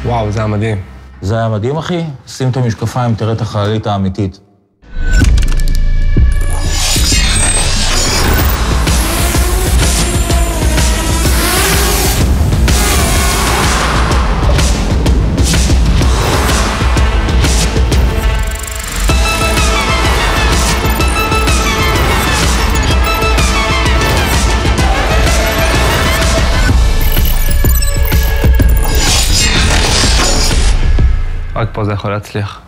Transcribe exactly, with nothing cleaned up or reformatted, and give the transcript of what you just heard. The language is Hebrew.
וואו, זה היה מדהים. זה היה מדהים, אחי. שים את המשקפיים, תראה את החללית האמיתית. רק פה זה יכול להצליח.